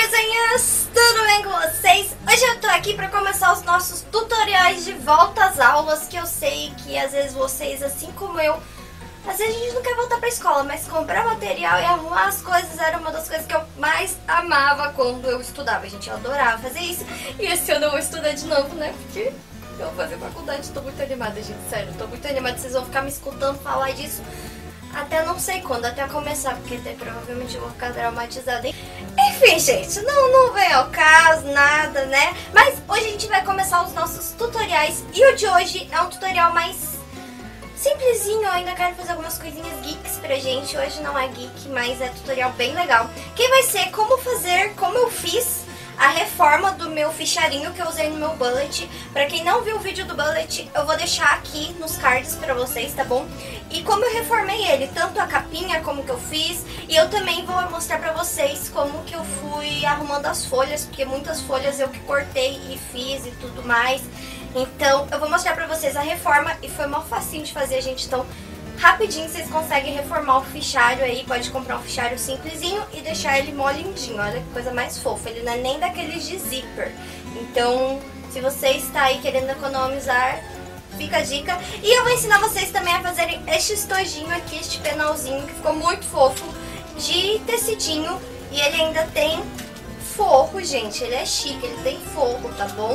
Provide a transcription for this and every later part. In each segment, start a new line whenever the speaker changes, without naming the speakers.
belezinhas? Tudo bem com vocês? Hoje eu tô aqui pra começar os nossos tutoriais de volta às aulas, que eu sei que às vezes vocês, assim como eu, às vezes a gente não quer voltar pra escola, mas comprar material e arrumar as coisas era uma das coisas que eu mais amava quando eu estudava. Gente, eu adorava fazer isso. E esse ano eu vou estudar de novo, né? Porque eu vou fazer faculdade, tô muito animada, gente, sério. Tô muito animada, vocês vão ficar me escutando falar disso até não sei quando, até começar, porque até provavelmente eu vou ficar traumatizada. Enfim, gente, não vem ao caso, nada, né? Mas hoje a gente vai começar os nossos tutoriais. E o de hoje é um tutorial mais simplesinho. Eu ainda quero fazer algumas coisinhas geeks pra gente. Hoje não é geek, mas é tutorial bem legal. Que vai ser como fazer, como eu fiz a reforma do meu fichário que eu usei no meu bullet. Pra quem não viu o vídeo do bullet, eu vou deixar aqui nos cards pra vocês, tá bom? E como eu reformei ele, tanto a capinha como que eu fiz. E eu também vou mostrar pra vocês como que eu fui arrumando as folhas, porque muitas folhas eu que cortei e fiz e tudo mais. Então eu vou mostrar pra vocês a reforma e foi mó facinho de fazer, gente. Então rapidinho vocês conseguem reformar o fichário aí. Pode comprar um fichário simplesinho e deixar ele mó lindinho. Olha que coisa mais fofa. Ele não é nem daqueles de zíper. Então, se você está aí querendo economizar, fica a dica. E eu vou ensinar vocês também a fazerem este estojinho aqui, este penalzinho, que ficou muito fofo, de tecidinho. E ele ainda tem forro, gente. Ele é chique, ele tem forro, tá bom?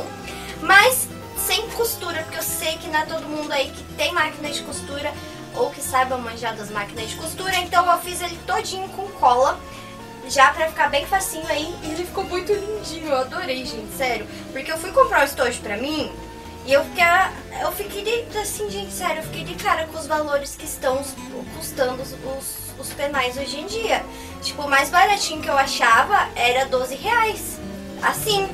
Mas sem costura, porque eu sei que não é todo mundo aí que tem máquina de costura ou que saiba manjar das máquinas de costura. Então eu fiz ele todinho com cola, já pra ficar bem facinho aí. E ele ficou muito lindinho, eu adorei, gente, sério. Porque eu fui comprar um estojo pra mim e eu fiquei assim, gente, sério, eu fiquei de cara com os valores que estão custando os penais hoje em dia. Tipo, o mais baratinho que eu achava era R$12. Assim,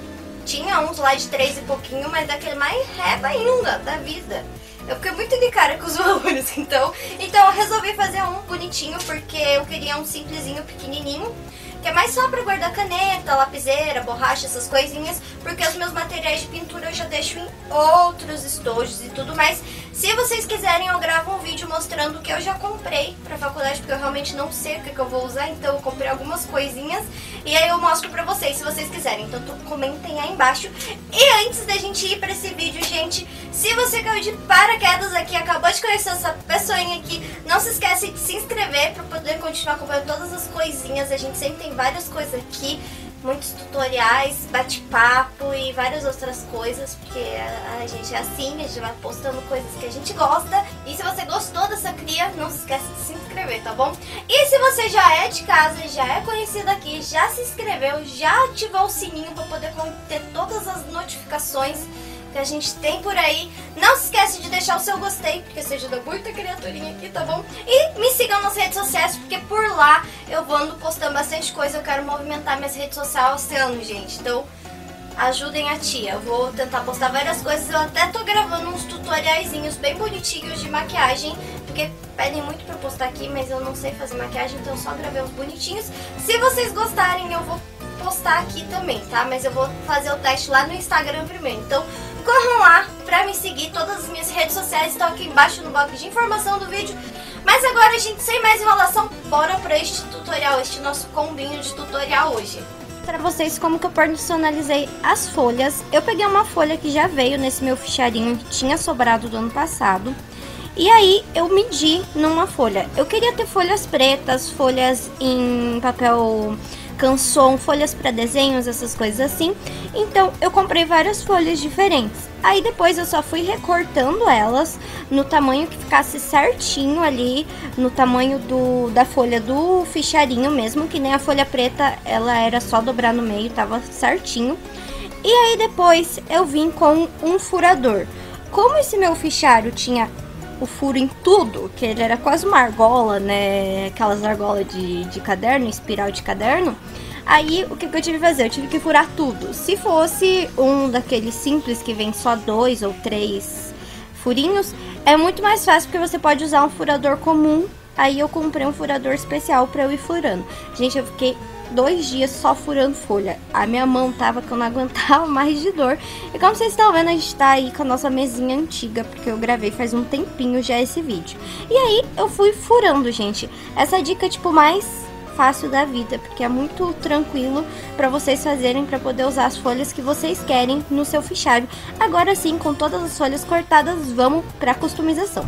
tinha uns lá de 3 e pouquinho, mas daquele mais reba ainda da vida. Eu fiquei muito de cara com os valores, então eu resolvi fazer um bonitinho, porque eu queria um simplesinho, pequenininho, que é mais só pra guardar caneta, lapiseira, borracha, essas coisinhas, porque os meus materiais de pintura eu já deixo em outros estojos e tudo mais. Se vocês quiserem, eu gravo um vídeo mostrando o que eu já comprei pra faculdade, porque eu realmente não sei o que eu vou usar, então eu comprei algumas coisinhas e aí eu mostro pra vocês, se vocês quiserem. Então comentem aí embaixo. E antes da gente ir pra esse vídeo, gente, se você caiu de paraquedas aqui, acabou de conhecer essa pessoinha aqui, não se esquece de se inscrever pra poder continuar acompanhando todas as coisinhas. A gente sempre tem várias coisas aqui, muitos tutoriais, bate-papo e várias outras coisas, porque a gente é assim, a gente vai postando coisas que a gente gosta. E se você gostou dessa cria, não se esquece de se inscrever, tá bom? E se você já é de casa, já é conhecido aqui, já se inscreveu, já ativou o sininho para poder ter todas as notificações que a gente tem por aí, não se esquece de deixar o seu gostei, porque você ajuda muita criaturinha aqui, tá bom? E me sigam nas redes sociais, porque por lá eu vou ando postando bastante coisa. Eu quero movimentar minhas redes sociais esse ano, gente. Então ajudem a tia. Eu vou tentar postar várias coisas. Eu até tô gravando uns tutoriaizinhos bem bonitinhos de maquiagem, porque pedem muito pra eu postar aqui, mas eu não sei fazer maquiagem, então eu só gravei uns bonitinhos. Se vocês gostarem, eu vou postar aqui também, tá? Mas eu vou fazer o teste lá no Instagram primeiro. Então corram lá pra me seguir. Todas as minhas redes sociais estão aqui embaixo no box de informação do vídeo. Mas agora, gente, sem mais enrolação, bora pra este tutorial, este nosso combinho de tutorial hoje. Para vocês como que eu personalizei as folhas. Eu peguei uma folha que já veio nesse meu fichário que tinha sobrado do ano passado. E aí eu medi numa folha. Eu queria ter folhas pretas, folhas em papel canson, folhas para desenhos, essas coisas assim. Então eu comprei várias folhas diferentes. Aí depois eu só fui recortando elas no tamanho que ficasse certinho ali, no tamanho da folha do fichário mesmo, que nem a folha preta, ela era só dobrar no meio, tava certinho. E aí depois eu vim com um furador. Como esse meu fichário tinha o furo em tudo, que ele era quase uma argola, né, aquelas argolas de caderno, espiral de caderno. Aí o que eu tive que fazer? Eu tive que furar tudo. Se fosse um daqueles simples que vem só 2 ou 3 furinhos, é muito mais fácil, porque você pode usar um furador comum. Aí eu comprei um furador especial pra eu ir furando. Gente, eu fiquei 2 dias só furando folha. A minha mão tava que eu não aguentava mais de dor. E como vocês estão vendo, a gente tá aí com a nossa mesinha antiga, porque eu gravei faz um tempinho já esse vídeo. E aí eu fui furando, gente. Essa dica, tipo, mais
fácil da vida, porque é muito tranquilo para vocês fazerem, para poder usar as folhas que vocês querem no seu fichário. Agora sim, com todas as folhas cortadas, vamos para a customização.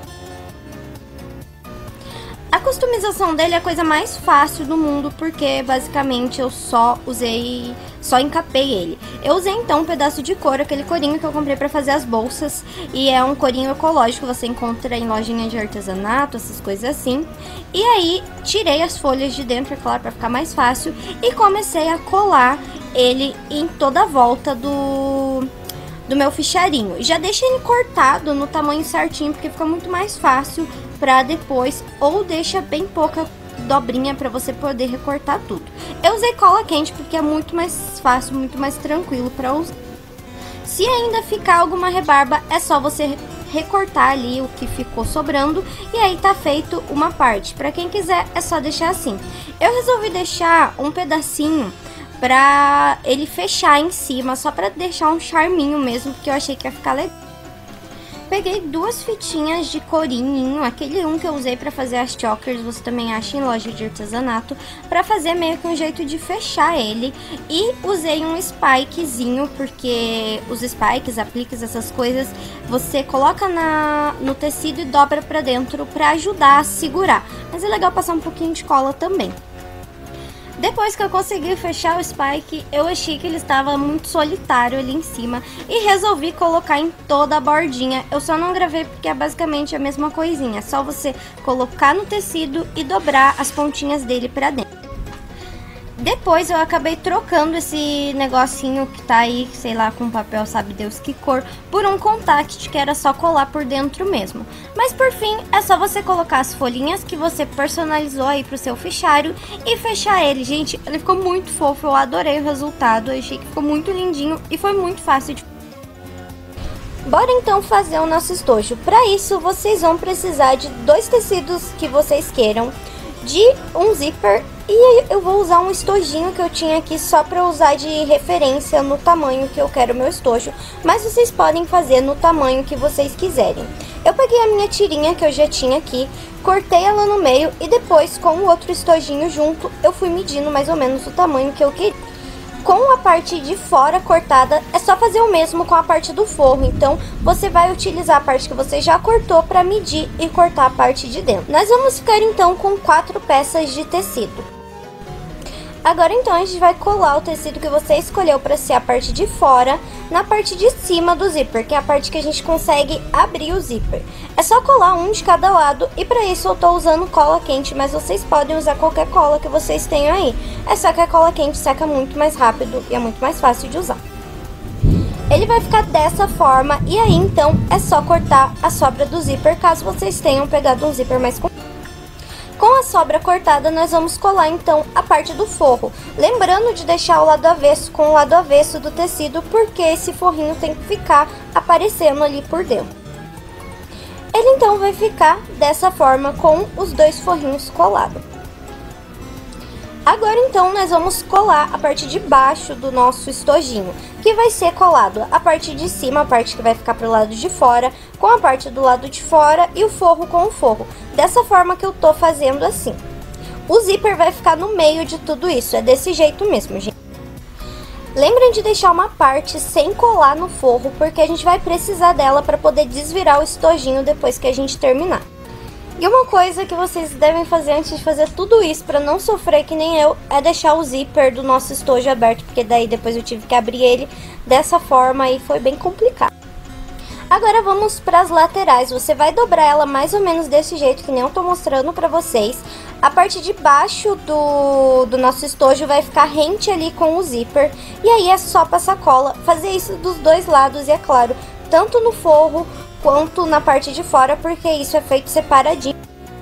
A customização dele é a coisa mais fácil do mundo, porque basicamente eu só encapei ele. Eu usei então um pedaço de couro, aquele corinho que eu comprei pra fazer as bolsas, e é um corinho ecológico, você encontra em lojinha de artesanato, essas coisas assim. E aí tirei as folhas de dentro, é claro, pra ficar mais fácil, e comecei a colar ele em toda a volta do meu fichário. Já deixei ele cortado no tamanho certinho, porque fica muito mais fácil pra depois, ou deixa bem pouca dobrinha pra você poder recortar tudo. Eu usei cola quente porque é muito mais fácil, muito mais tranquilo pra usar. Se ainda ficar alguma rebarba, é só você recortar ali o que ficou sobrando e aí tá feito uma parte. Pra quem quiser, é só deixar assim. Eu resolvi deixar um pedacinho pra ele fechar em cima, só pra deixar um charminho mesmo, porque eu achei que ia ficar legal. Peguei duas fitinhas de corinho, aquele que eu usei pra fazer as chokers, você também acha em loja de artesanato, pra fazer meio que um jeito de fechar ele. E usei um spikezinho, porque os spikes, apliques, essas coisas, você coloca no tecido e dobra pra dentro pra ajudar a segurar. Mas é legal passar um pouquinho de cola também. Depois que eu consegui fechar o spike, eu achei que ele estava muito solitário ali em cima e resolvi colocar em toda a bordinha. Eu só não gravei porque é basicamente a mesma coisinha, é só você colocar no tecido e dobrar as pontinhas dele pra dentro. Depois eu acabei trocando esse negocinho que tá aí, sei lá, com papel, sabe Deus que cor, por um contact que era só colar por dentro mesmo. Mas por fim, é só você colocar as folhinhas que você personalizou aí pro seu fichário e fechar ele. Gente, ele ficou muito fofo, eu adorei o resultado, eu achei que ficou muito lindinho e foi muito fácil de... Bora então fazer o nosso estojo. Para isso, vocês vão precisar de 2 tecidos que vocês queiram, de um zíper, e eu vou usar um estojinho que eu tinha aqui só para usar de referência no tamanho que eu quero o meu estojo, mas vocês podem fazer no tamanho que vocês quiserem. Eu peguei a minha tirinha que eu já tinha aqui, cortei ela no meio e depois com o outro estojinho junto eu fui medindo mais ou menos o tamanho que eu queria. Com a parte de fora cortada, é só fazer o mesmo com a parte do forro. Então, você vai utilizar a parte que você já cortou para medir e cortar a parte de dentro. Nós vamos ficar, então, com 4 peças de tecido. Agora, então, a gente vai colar o tecido que você escolheu para ser a parte de fora na parte de cima do zíper, que é a parte que a gente consegue abrir o zíper. É só colar um de cada lado e para isso eu tô usando cola quente, mas vocês podem usar qualquer cola que vocês tenham aí. É só que a cola quente seca muito mais rápido e é muito mais fácil de usar. Ele vai ficar dessa forma e aí, então, é só cortar a sobra do zíper, caso vocês tenham pegado um zíper mais comprido. Com a sobra cortada, nós vamos colar então a parte do forro. Lembrando de deixar o lado avesso com o lado avesso do tecido, porque esse forrinho tem que ficar aparecendo ali por dentro. Ele então vai ficar dessa forma com os 2 forrinhos colados. Agora então nós vamos colar a parte de baixo do nosso estojinho, que vai ser colado a parte de cima, a parte que vai ficar pro lado de fora, com a parte do lado de fora e o forro com o forro. Dessa forma que eu tô fazendo assim. O zíper vai ficar no meio de tudo isso, é desse jeito mesmo, gente. Lembrem de deixar uma parte sem colar no forro, porque a gente vai precisar dela para poder desvirar o estojinho depois que a gente terminar. E uma coisa que vocês devem fazer antes de fazer tudo isso, para não sofrer que nem eu, é deixar o zíper do nosso estojo aberto, porque daí depois eu tive que abrir ele dessa forma e foi bem complicado. Agora vamos para as laterais, você vai dobrar ela mais ou menos desse jeito que nem eu tô mostrando para vocês. A parte de baixo do nosso estojo vai ficar rente ali com o zíper, e aí é só passar cola, fazer isso dos 2 lados e é claro, tanto no forro quanto na parte de fora, porque isso é feito separadinho.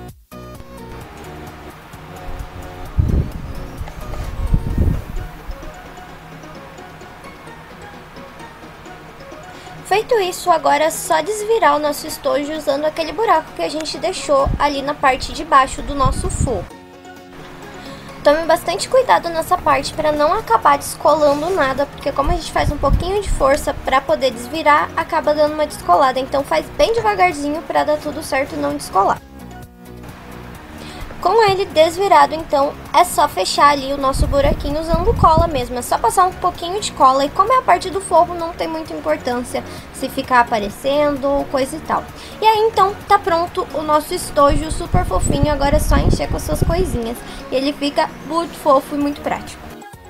Feito isso, agora é só desvirar o nosso estojo usando aquele buraco que a gente deixou ali na parte de baixo do nosso forro. Tome bastante cuidado nessa parte para não acabar descolando nada, porque como a gente faz um pouquinho de força para poder desvirar, acaba dando uma descolada. Então faz bem devagarzinho para dar tudo certo e não descolar. Com ele desvirado, então, é só fechar ali o nosso buraquinho usando cola mesmo. É só passar um pouquinho de cola e como é a parte do forro, não tem muita importância se ficar aparecendo ou coisa e tal. E aí, então, tá pronto o nosso estojo super fofinho. Agora é só encher com as suas coisinhas. E ele fica muito fofo e muito prático.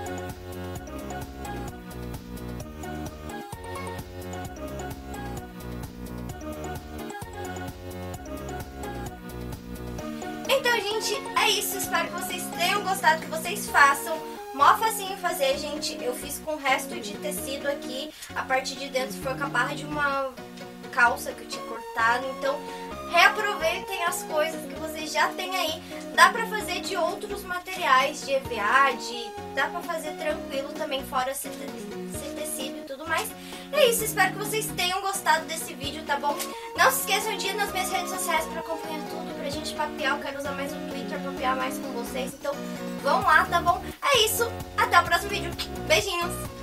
Então, gente, é isso. Espero que vocês tenham gostado, que vocês façam. Mó facinho fazer, gente. Eu fiz com o resto de tecido aqui. A parte de dentro foi com a barra de uma calça que eu tinha cortado. Então, reaproveitem as coisas que vocês já têm aí. Dá pra fazer de outros materiais, de EVA, dá pra fazer tranquilo também, fora ser tecido e tudo mais. É isso, espero que vocês tenham gostado desse vídeo, tá bom? Não se esqueçam de ir nas minhas redes sociais pra acompanhar tudo, pra gente papear. Eu quero usar mais o Twitter pra papear mais com vocês, então vão lá, tá bom? É isso, até o próximo vídeo. Beijinhos!